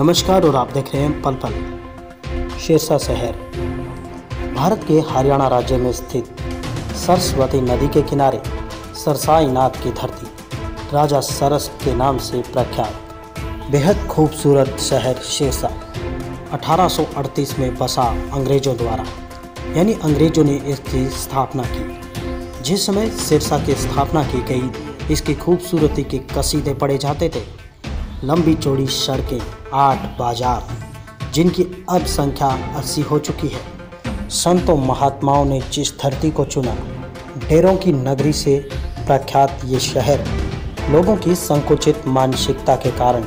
नमस्कार और आप देख रहे हैं पल पल। सिरसा शहर भारत के हरियाणा राज्य में स्थित सरस्वती नदी के किनारे सरसाई नाथ की धरती राजा सरस के नाम से प्रख्यात बेहद खूबसूरत शहर सिरसा 1838 में बसा अंग्रेजों द्वारा, यानी अंग्रेजों ने इसकी स्थापना की। जिस समय सिरसा की स्थापना की गई, इसकी खूबसूरती के कसीदे पढ़े जाते थे। लंबी चौड़ी सड़कें, 8 बाजार, जिनकी अब संख्या 80 हो चुकी है। संतों महात्माओं ने जिस धरती को चुना, डेरों की नगरी से प्रख्यात ये शहर लोगों की संकुचित मानसिकता के कारण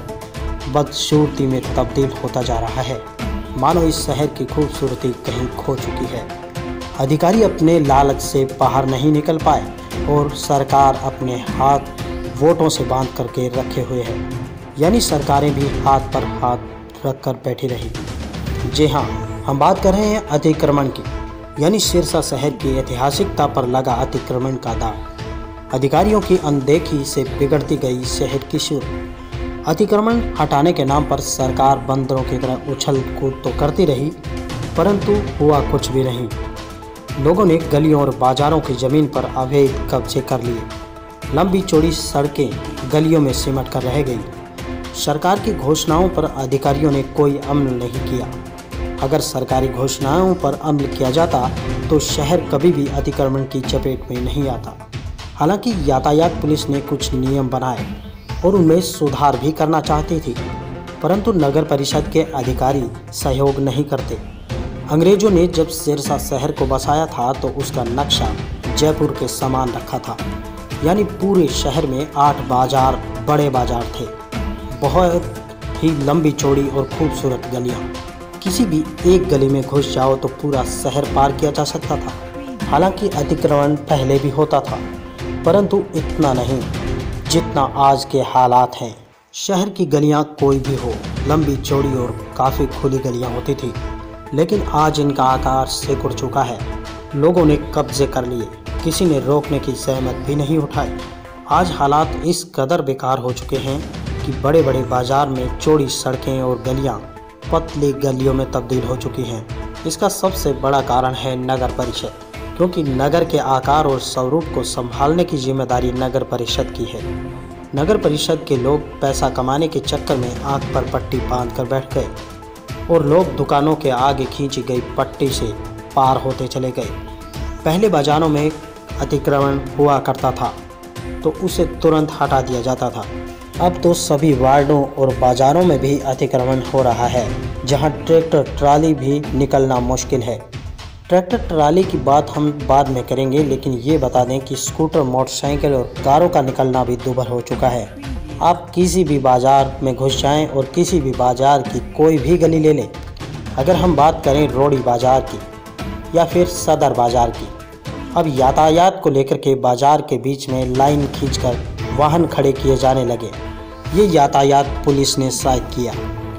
बदसूरती में तब्दील होता जा रहा है। मानो इस शहर की खूबसूरती कहीं खो चुकी है। अधिकारी अपने लालच से बाहर नहीं निकल पाए और सरकार अपने हाथ वोटों से बांध करके रखे हुए है, यानी सरकारें भी हाथ पर हाथ रखकर बैठी रही। जी हाँ, हम बात कर रहे हैं अतिक्रमण की, यानी सिरसा शहर की ऐतिहासिकता पर लगा अतिक्रमण का दाग। अधिकारियों की अनदेखी से बिगड़ती गई शहर की सूरत। अतिक्रमण हटाने के नाम पर सरकार बंदरों की तरह उछल कूद तो करती रही, परंतु हुआ कुछ भी नहीं। लोगों ने गलियों और बाजारों की जमीन पर अवैध कब्जे कर लिए। लंबी चौड़ी सड़कें गलियों में सिमट कर रह गई। सरकार की घोषणाओं पर अधिकारियों ने कोई अमल नहीं किया। अगर सरकारी घोषणाओं पर अमल किया जाता तो शहर कभी भी अतिक्रमण की चपेट में नहीं आता। हालांकि यातायात पुलिस ने कुछ नियम बनाए और उनमें सुधार भी करना चाहती थी, परंतु नगर परिषद के अधिकारी सहयोग नहीं करते। अंग्रेजों ने जब सिरसा शहर को बसाया था तो उसका नक्शा जयपुर के समान रखा था, यानी पूरे शहर में 8 बाजार, बड़े बाजार थे। बहुत ही लंबी चौड़ी और खूबसूरत गलियां। किसी भी एक गली में घुस जाओ तो पूरा शहर पार किया जा सकता था। हालांकि अतिक्रमण पहले भी होता था, परंतु इतना नहीं जितना आज के हालात हैं। शहर की गलियां कोई भी हो, लंबी चौड़ी और काफ़ी खुली गलियां होती थी, लेकिन आज इनका आकार सिकुड़ चुका है। लोगों ने कब्जे कर लिए, किसी ने रोकने की सहमत भी नहीं उठाई। आज हालात इस कदर बेकार हो चुके हैं कि बड़े बड़े बाजार में चौड़ी सड़कें और गलियां पतली गलियों में तब्दील हो चुकी हैं। इसका सबसे बड़ा कारण है नगर परिषद, क्योंकि नगर के आकार और स्वरूप को संभालने की जिम्मेदारी नगर परिषद की है। नगर परिषद के लोग पैसा कमाने के चक्कर में आंख पर पट्टी बांध कर बैठ गए और लोग दुकानों के आगे खींची गई पट्टी से पार होते चले गए। पहले बाजारों में अतिक्रमण हुआ करता था तो उसे तुरंत हटा दिया जाता था। अब तो सभी वार्डों और बाजारों में भी अतिक्रमण हो रहा है, जहां ट्रैक्टर ट्राली भी निकलना मुश्किल है। ट्रैक्टर ट्राली की बात हम बाद में करेंगे, लेकिन ये बता दें कि स्कूटर, मोटरसाइकिल और कारों का निकलना भी दूभर हो चुका है। आप किसी भी बाज़ार में घुस जाएं और किसी भी बाज़ार की कोई भी गली ले लें। अगर हम बात करें रोड़ी बाज़ार की या फिर सदर बाज़ार की, अब यातायात को लेकर के बाज़ार के बीच में लाइन खींचकर वाहन खड़े किए जाने लगे। ये यातायात पुलिस ने शायद किया,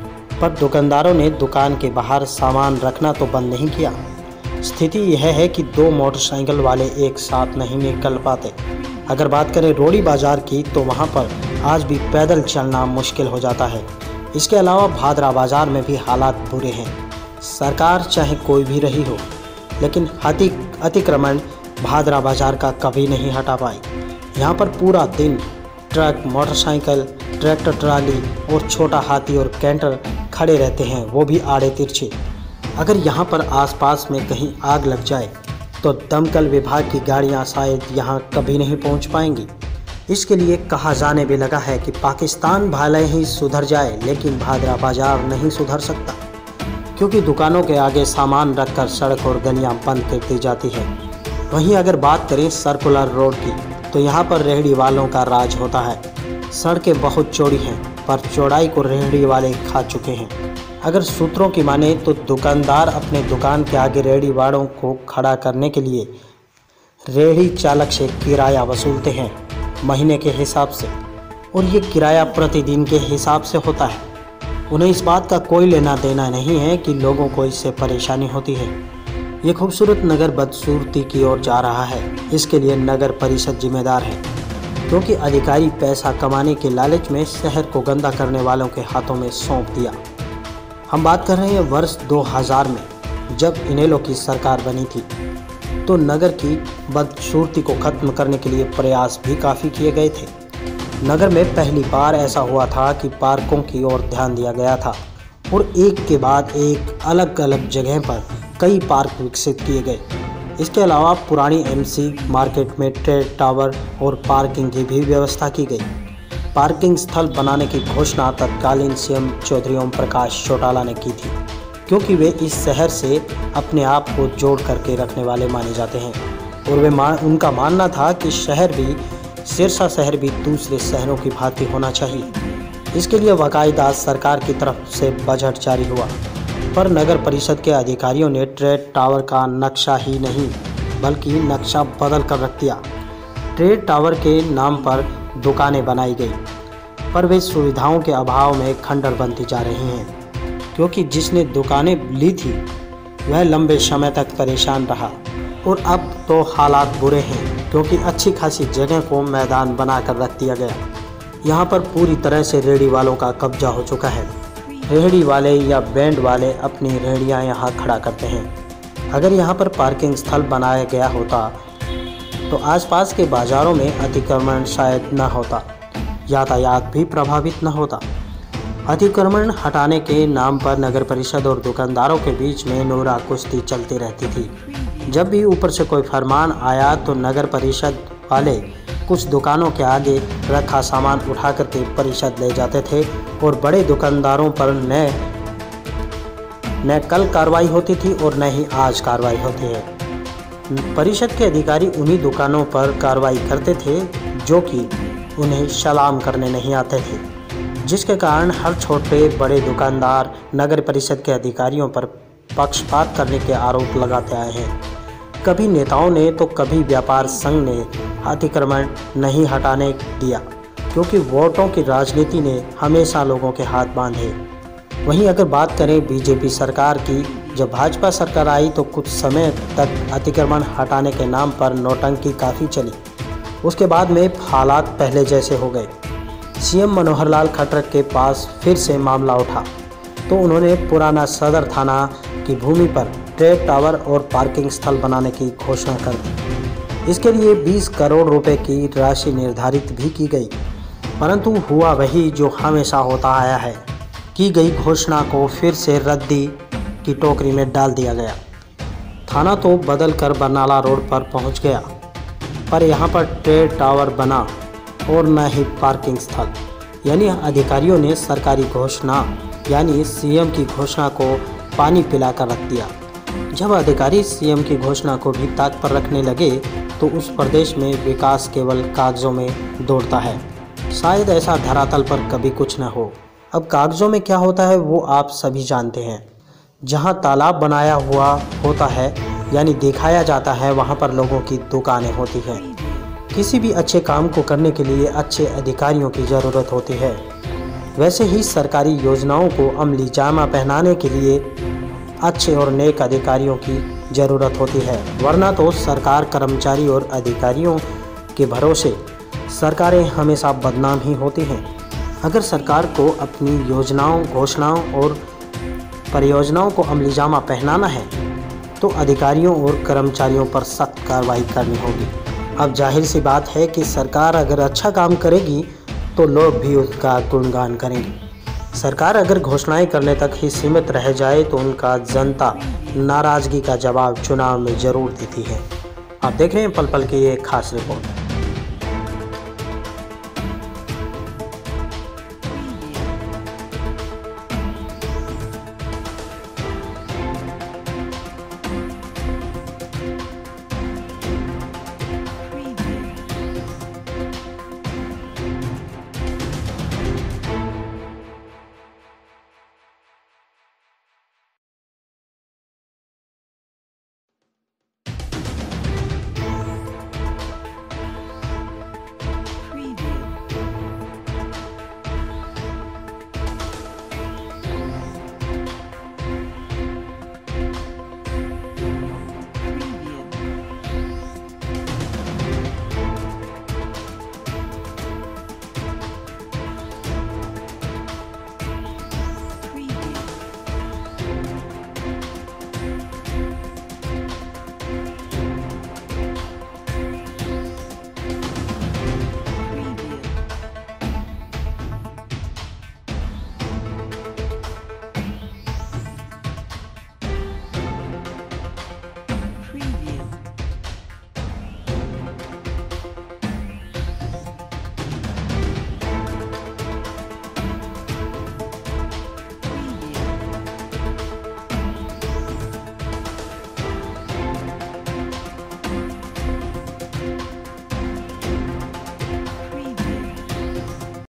पर दुकानदारों ने दुकान के बाहर सामान रखना तो बंद नहीं किया। स्थिति यह है कि 2 मोटरसाइकिल वाले एक साथ नहीं निकल पाते। अगर बात करें रोड़ी बाज़ार की तो वहाँ पर आज भी पैदल चलना मुश्किल हो जाता है। इसके अलावा भादरा बाज़ार में भी हालात बुरे हैं। सरकार चाहे कोई भी रही हो, लेकिन अतिक्रमण भादरा बाज़ार का कभी नहीं हटा पाई। यहाँ पर पूरा दिन ट्रक, मोटरसाइकिल, ट्रैक्टर ट्राली और छोटा हाथी और कैंटर खड़े रहते हैं, वो भी आड़े तिरछे। अगर यहाँ पर आसपास में कहीं आग लग जाए तो दमकल विभाग की गाड़ियाँ शायद यहाँ कभी नहीं पहुँच पाएंगी। इसके लिए कहा जाने भी लगा है कि पाकिस्तान भले ही सुधर जाए, लेकिन भादरा बाजार नहीं सुधर सकता, क्योंकि दुकानों के आगे सामान रखकर सड़क और गलियाँ बंद कर दी जाती है। वहीं अगर बात करें सर्कुलर रोड की, तो यहाँ पर रेहड़ी वालों का राज होता है। सड़कें बहुत चौड़ी हैं, पर चौड़ाई को रेहड़ी वाले खा चुके हैं। अगर सूत्रों की माने तो दुकानदार अपने दुकान के आगे रेहड़ी वालों को खड़ा करने के लिए रेहड़ी चालक से किराया वसूलते हैं महीने के हिसाब से, और ये किराया प्रतिदिन के हिसाब से होता है। उन्हें इस बात का कोई लेना देना नहीं है कि लोगों को इससे परेशानी होती है। ये खूबसूरत नगर बदसूरती की ओर जा रहा है। इसके लिए नगर परिषद जिम्मेदार है, क्योंकि अधिकारी पैसा कमाने के लालच में शहर को गंदा करने वालों के हाथों में सौंप दिया। हम बात कर रहे हैं वर्ष 2000 में, जब इनेलो की सरकार बनी थी तो नगर की बदसूरती को खत्म करने के लिए प्रयास भी काफ़ी किए गए थे। नगर में पहली बार ऐसा हुआ था कि पार्कों की ओर ध्यान दिया गया था और एक के बाद एक अलग अलग जगह पर कई पार्क विकसित किए गए। इसके अलावा पुरानी एमसी मार्केट में ट्रेड टावर और पार्किंग की भी व्यवस्था की गई। पार्किंग स्थल बनाने की घोषणा तत्कालीन सीएम चौधरी ओम प्रकाश चौटाला ने की थी, क्योंकि वे इस शहर से अपने आप को जोड़ करके रखने वाले माने जाते हैं और उनका मानना था कि सिरसा शहर भी दूसरे शहरों की भांति होना चाहिए। इसके लिए बाकायदा सरकार की तरफ से बजट जारी हुआ, पर नगर परिषद के अधिकारियों ने ट्रेड टावर का नक्शा ही नहीं बल्कि नक्शा बदल कर रख दिया। ट्रेड टावर के नाम पर दुकानें बनाई गई, पर वे सुविधाओं के अभाव में खंडर बनती जा रही हैं, क्योंकि जिसने दुकानें ली थी वह लंबे समय तक परेशान रहा और अब तो हालात बुरे हैं, क्योंकि अच्छी खासी जगह को मैदान बनाकर रख दिया गया। यहाँ पर पूरी तरह से रेहड़ी वालों का कब्जा हो चुका है। रेहड़ी वाले या बैंड वाले अपनी रेहड़ियाँ यहाँ खड़ा करते हैं। अगर यहाँ पर पार्किंग स्थल बनाया गया होता तो आसपास के बाज़ारों में अतिक्रमण शायद न होता, यातायात भी प्रभावित न होता। अतिक्रमण हटाने के नाम पर नगर परिषद और दुकानदारों के बीच में नोरा कुश्ती चलती रहती थी। जब भी ऊपर से कोई फरमान आया तो नगर परिषद वाले कुछ दुकानों के आगे रखा सामान उठा करके परिषद ले जाते थे और बड़े दुकानदारों पर न कल कार्रवाई होती थी और न ही आज कार्रवाई होती है। परिषद के अधिकारी उन्हीं दुकानों पर कार्रवाई करते थे जो कि उन्हें सलाम करने नहीं आते थे, जिसके कारण हर छोटे बड़े दुकानदार नगर परिषद के अधिकारियों पर पक्षपात करने के आरोप लगाते आए हैं। कभी नेताओं ने तो कभी व्यापार संघ ने अतिक्रमण नहीं हटाने दिया, क्योंकि वोटों की राजनीति ने हमेशा लोगों के हाथ बांधे। वहीं अगर बात करें बीजेपी सरकार की, जब भाजपा सरकार आई तो कुछ समय तक अतिक्रमण हटाने के नाम पर नौटंकी काफ़ी चली। उसके बाद में हालात पहले जैसे हो गए। सीएम मनोहर लाल खट्टर के पास फिर से मामला उठा तो उन्होंने पुराना सदर थाना की भूमि पर ट्रेड टावर और पार्किंग स्थल बनाने की घोषणा कर दी। इसके लिए 20 करोड़ रुपए की राशि निर्धारित भी की गई, परंतु हुआ वही जो हमेशा होता आया है। की गई घोषणा को फिर से रद्दी की टोकरी में डाल दिया गया। थाना तो बदल कर बरनाला रोड पर पहुंच गया, पर यहाँ पर ट्रेड टावर बना और न ही पार्किंग स्थल। यानी अधिकारियों ने सरकारी घोषणा यानी सीएम की घोषणा को पानी पिलाकर रख दिया। जब अधिकारी सीएम की घोषणा को भी ताक पर रखने लगे तो उस प्रदेश में विकास केवल कागजों में दौड़ता है। शायद ऐसा धरातल पर कभी कुछ न हो। अब कागजों में क्या होता है वो आप सभी जानते हैं। जहां तालाब बनाया हुआ होता है यानी दिखाया जाता है, वहां पर लोगों की दुकानें होती हैं। किसी भी अच्छे काम को करने के लिए अच्छे अधिकारियों की ज़रूरत होती है। वैसे ही सरकारी योजनाओं को अमली जामा पहनाने के लिए अच्छे और नेक अधिकारियों की ज़रूरत होती है, वरना तो सरकार कर्मचारी और अधिकारियों के भरोसे सरकारें हमेशा बदनाम ही होती हैं। अगर सरकार को अपनी योजनाओं, घोषणाओं और परियोजनाओं को अमली जामा पहनाना है तो अधिकारियों और कर्मचारियों पर सख्त कार्रवाई करनी होगी। अब जाहिर सी बात है कि सरकार अगर अच्छा काम करेगी तो लोग भी उसका गुणगान करेंगे। सरकार अगर घोषणाएं करने तक ही सीमित रह जाए तो उनका जनता नाराज़गी का जवाब चुनाव में ज़रूर देती है। आप देख रहे हैं पल पल की ये खास रिपोर्ट।